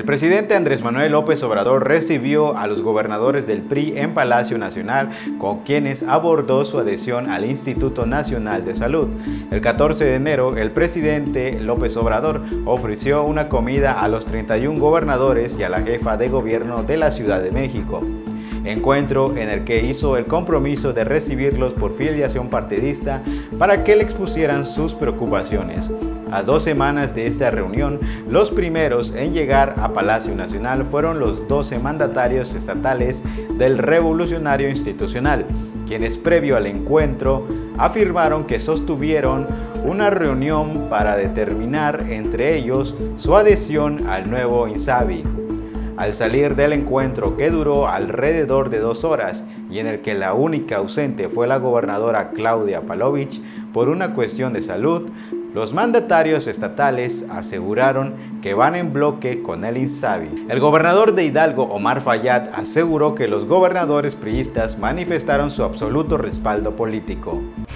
El presidente Andrés Manuel López Obrador recibió a los gobernadores del PRI en Palacio Nacional, con quienes abordó su adhesión al Instituto Nacional de Salud. El 14 de enero, el presidente López Obrador ofreció una comida a los 31 gobernadores y a la jefa de gobierno de la Ciudad de México. Encuentro en el que hizo el compromiso de recibirlos por filiación partidista para que le expusieran sus preocupaciones. A 2 semanas de esta reunión, los primeros en llegar a Palacio Nacional fueron los 12 mandatarios estatales del Revolucionario Institucional, quienes previo al encuentro afirmaron que sostuvieron una reunión para determinar entre ellos su adhesión al nuevo INSABI. Al salir del encuentro, que duró alrededor de 2 horas y en el que la única ausente fue la gobernadora Claudia Pavlovich por una cuestión de salud, los mandatarios estatales aseguraron que van en bloque con el INSABI. El gobernador de Hidalgo, Omar Fayad, aseguró que los gobernadores priistas manifestaron su absoluto respaldo político.